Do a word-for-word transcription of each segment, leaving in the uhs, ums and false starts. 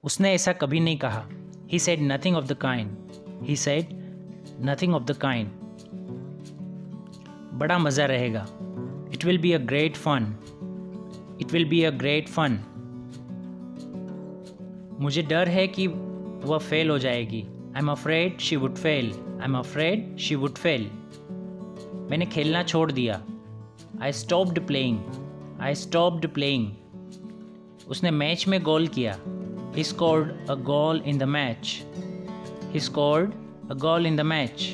उसने ऐसा कभी नहीं कहा। He said nothing of the kind. He said nothing of the kind. बड़ा मज़ा रहेगा। It will be a great fun. It will be a great fun. मुझे डर है कि वह फेल हो जाएगी। I'm afraid she would fail. I'm afraid she would fail. मैंने खेलना छोड़ दिया। I stopped playing. I stopped playing. उसने मैच में गोल किया। He scored a goal in the match. He scored a goal in the match.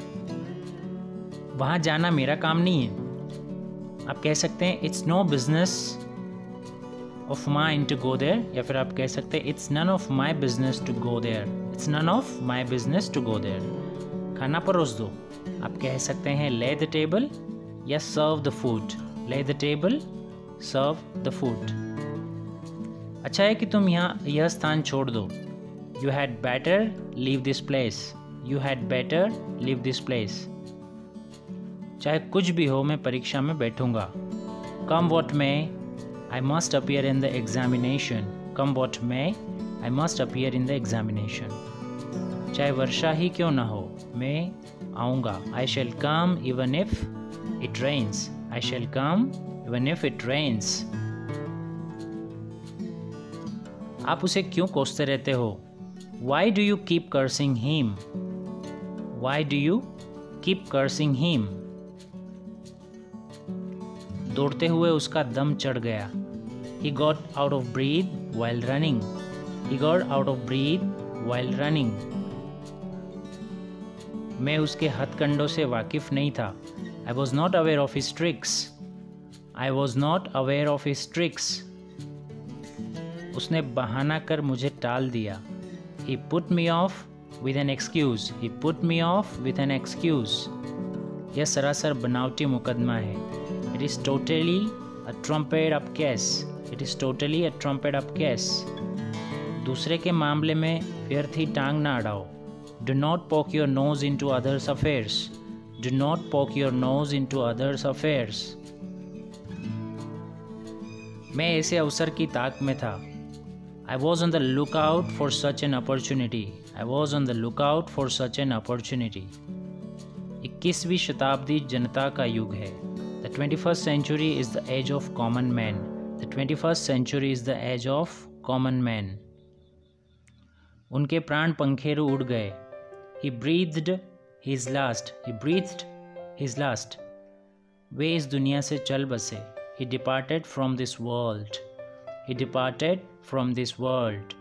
वहाँ जाना मेरा काम नहीं है। आप कह सकते हैं It's no business of mine to go there, या फिर आप कह सकते हैं It's none of my business to go there. It's none of my business to go there. खाना परोस दो। आप कह सकते हैं Lay the table या Serve the food. Lay the table, serve the food. अच्छा है कि तुम यहाँ यह स्थान छोड़ दो। You had better leave this place. You had better leave this place. चाहे कुछ भी हो मैं परीक्षा में बैठूंगा। Come what may, I must appear in the examination. Come what may, I must appear in the examination. चाहे वर्षा ही क्यों ना हो, मैं आऊँगा। I shall come even if it rains. I shall come even if it rains. आप उसे क्यों कोसते रहते हो? Why do you keep cursing him? Why do you keep cursing him? दौड़ते हुए उसका दम चढ़ गया। He got out of breath while running. He got out of breath while running. मैं उसके हथकंडों से वाकिफ नहीं था। I was not aware of his tricks. I was not aware of his tricks. उसने बहाना कर मुझे टाल दिया। He put me off with an excuse. He put me off with an excuse. यह सरासर बनावटी मुकदमा है। It is totally a trumped up case. It is totally a trumped up case. दूसरे के मामले में व्यर्थ ही टांग ना अड़ाओ। Do not poke your nose into others' affairs. Do not poke your nose into others' affairs. मैं ऐसे अवसर की ताक में था। I was on the lookout for such an opportunity. I was on the lookout for such an opportunity. इक्कीसवीं शताब्दी जनता का युग है। The twenty-first century is the age of common man. The twenty-first century is the age of common man. उनके प्राण पंखेरु उड़ गए। He breathed his last. He breathed his last. वे इस दुनिया से चल बसे। He departed from this world. He departed from this world.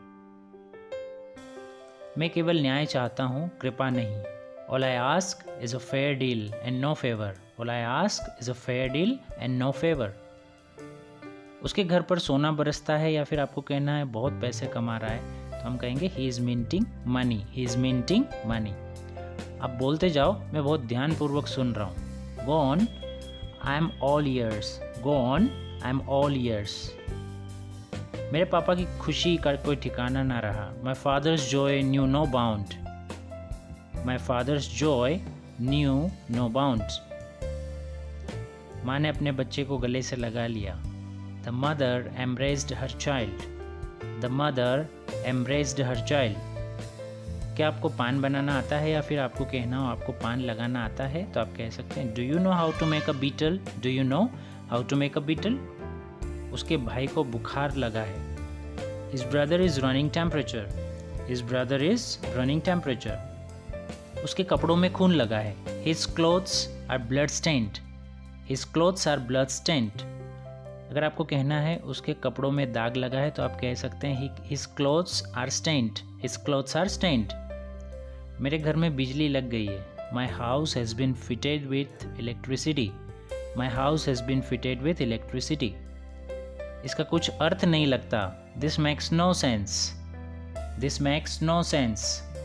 मैं केवल न्याय चाहता हूँ, कृपा नहीं। All I ask is a fair deal and no favor. All I ask is a fair deal and no favor. उसके घर पर सोना बरसता है, या फिर आपको कहना है बहुत पैसे कमा रहा है, तो हम कहेंगे he is minting money. He is minting money. आप बोलते जाओ, मैं बहुत ध्यानपूर्वक सुन रहा हूँ। Go on, I am all ears. Go on, I am all ears. मेरे पापा की खुशी का कोई ठिकाना ना रहा। My father's joy knew no bound. My father's joy knew no bounds. माँ ने अपने बच्चे को गले से लगा लिया। The mother embraced her child. The mother embraced her child. क्या आपको पान बनाना आता है, या फिर आपको कहना हो आपको पान लगाना आता है, तो आप कह सकते हैं Do you know how to make a beetle? Do you know how to make a beetle? उसके भाई को बुखार लगा है। His brother is running temperature. His brother is running temperature. उसके कपड़ों में खून लगा है। His clothes are blood stained. His clothes are blood stained. अगर आपको कहना है उसके कपड़ों में दाग लगा है, तो आप कह सकते हैं His clothes are stained. His clothes are stained. मेरे घर में बिजली लग गई है। My house has been fitted with electricity. My house has been fitted with electricity. इसका कुछ अर्थ नहीं लगता। This makes no sense. This makes no sense.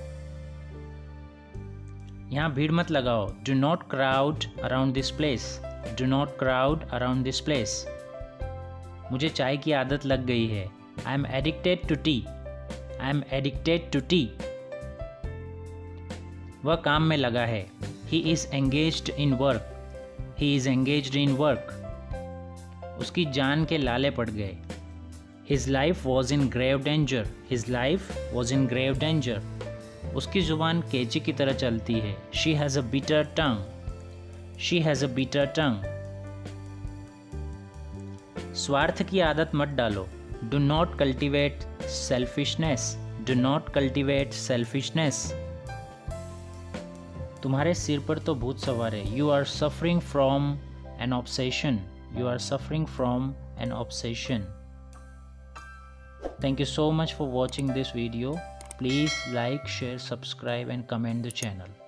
यहाँ भीड़ मत लगाओ। Do not crowd around this place. Do not crowd around this place. मुझे चाय की आदत लग गई है। I am addicted to tea. I am addicted to tea. वह काम में लगा है। He is engaged in work. He is engaged in work. उसकी जान के लाले पड़ गए। His life was in grave danger. His life was in grave danger. उसकी ज़ुबान कैंची की तरह चलती है. She has a bitter tongue. She has a bitter tongue. स्वार्थ की आदत मत डालो. Do not cultivate selfishness. Do not cultivate selfishness. तुम्हारे सिर पर तो भूत सवार है. You are suffering from an obsession. You are suffering from an obsession. Thank you so much for watching this video. Please like, share, subscribe and comment the channel.